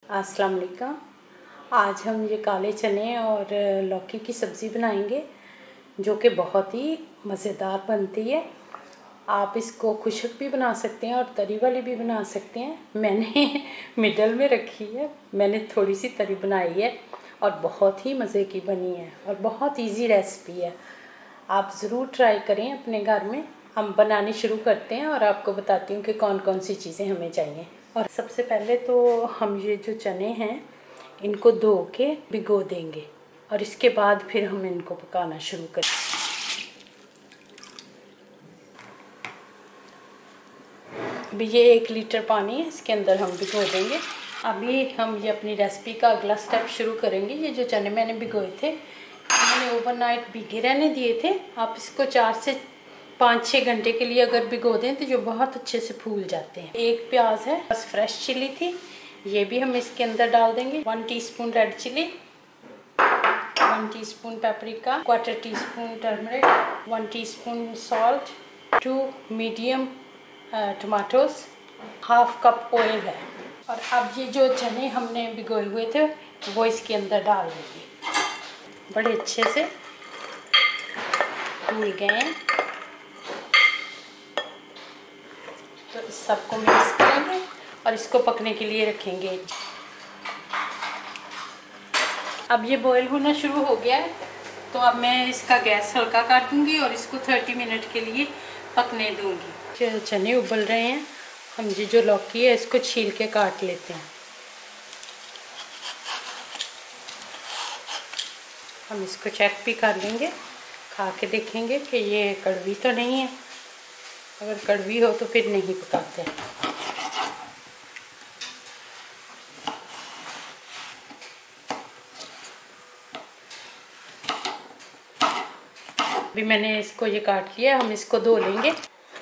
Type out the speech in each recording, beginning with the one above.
अस्सलाम वालेकुम। आज हम ये काले चने और लौकी की सब्ज़ी बनाएंगे जो कि बहुत ही मज़ेदार बनती है। आप इसको खुशक भी बना सकते हैं और तरी वाली भी बना सकते हैं। मैंने मिडल में रखी है, मैंने थोड़ी सी तरी बनाई है और बहुत ही मज़े की बनी है और बहुत इजी रेसिपी है। आप ज़रूर ट्राई करें अपने घर में। हम बनानी शुरू करते हैं और आपको बताती हूँ कि कौन कौन सी चीज़ें हमें चाहिए। और सबसे पहले तो हम ये जो चने हैं इनको धो के भिगो देंगे और इसके बाद फिर हम इनको पकाना शुरू करें। अभी ये 1 लीटर पानी है, इसके अंदर हम भिगो देंगे। अभी हम ये अपनी रेसिपी का अगला स्टेप शुरू करेंगे। ये जो चने मैंने भिगोए थे, मैंने ओवरनाइट भिगे रहने दिए थे। आप इसको 4 से 5-6 घंटे के लिए अगर भिगो दें तो जो बहुत अच्छे से फूल जाते हैं। 1 प्याज है, बस फ्रेश चिली थी, ये भी हम इसके अंदर डाल देंगे। 1 teaspoon red chilli, 1 teaspoon paprika, 1/4 teaspoon turmeric, 1 teaspoon salt, 2 medium tomatoes, 1/2 cup oil है। और अब ये जो चने हमने भिगोए हुए थे वो इसके अंदर डाल देंगे। बड़े अच्छे से भून गए हैं तो इस सबको मिक्स करेंगे और इसको पकने के लिए रखेंगे। अब ये बॉईल होना शुरू हो गया है तो अब मैं इसका गैस हल्का कर दूंगी और इसको 30 मिनट के लिए पकने दूंगी। चने उबल रहे हैं, हम ये जो लौकी है इसको छील के काट लेते हैं। हम इसको चेक भी कर लेंगे, खा के देखेंगे कि ये कड़वी तो नहीं है। अगर कड़वी हो तो फिर नहीं पकाते। अभी मैंने इसको ये काट लिया, हम इसको धो लेंगे।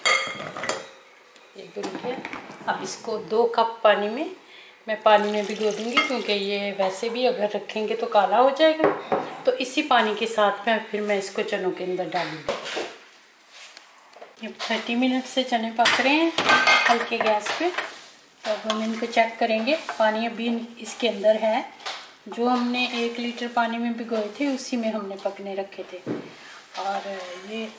ये धुल गया। अब इसको 2 कप पानी में भिगो दूंगी क्योंकि ये वैसे भी अगर रखेंगे तो काला हो जाएगा। तो इसी पानी के साथ में फिर मैं इसको चनों के अंदर डालूंगी। ये 30 मिनट से चने पक रहे हैं हल्के गैस पे। तो अब हम इनको चेक करेंगे। पानी अभी इसके अंदर है, जो हमने 1 लीटर पानी में भिगोए थे उसी में हमने पकने रखे थे और ये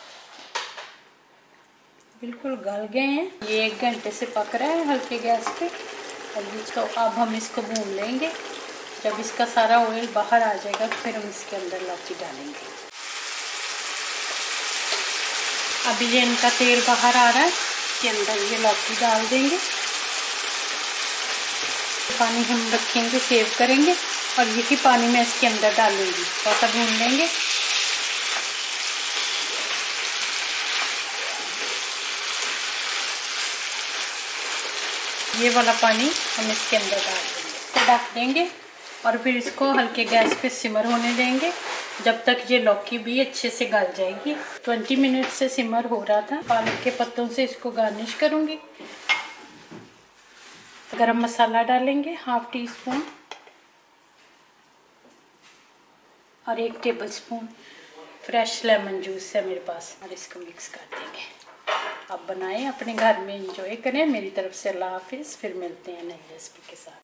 बिल्कुल गल गए हैं। ये 1 घंटे से पक रहा है हल्के गैस पे। तो अब हम इसको भून लेंगे। जब इसका सारा ऑयल बाहर आ जाएगा फिर हम इसके अंदर लौकी डालेंगे। अभी ये इनका तेल बाहर आ रहा है, इसके अंदर ये लौकी डाल देंगे। पानी हम रखेंगे, सेव करेंगे और यही पानी मैं इसके अंदर डालूंगी। थोड़ा सा भून लेंगे। ये वाला पानी हम इसके अंदर डाल देंगे, तो ढक देंगे और फिर इसको हल्के गैस पे सिमर होने देंगे जब तक ये लौकी भी अच्छे से गल जाएगी। 20 मिनट से सिमर हो रहा था। पालक के पत्तों से इसको गार्निश करूंगी। गरम मसाला डालेंगे 1/2 टीस्पून और 1 टेबलस्पून फ्रेश लेमन जूस है मेरे पास और इसको मिक्स कर देंगे। आप बनाएं, अपने घर में एंजॉय करें। मेरी तरफ से अल्लाह हाफिज़। फिर मिलते हैं नई रेसिपी के साथ।